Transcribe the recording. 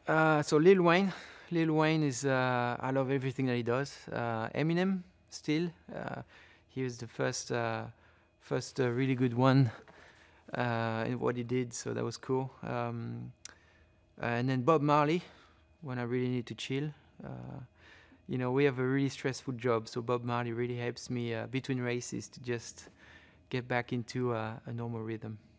So Lil Wayne is I love everything that he does. Eminem still, he was the first really good one in what he did, so that was cool. And then Bob Marley, when I really need to chill. We have a really stressful job, so Bob Marley really helps me between races to just get back into a normal rhythm.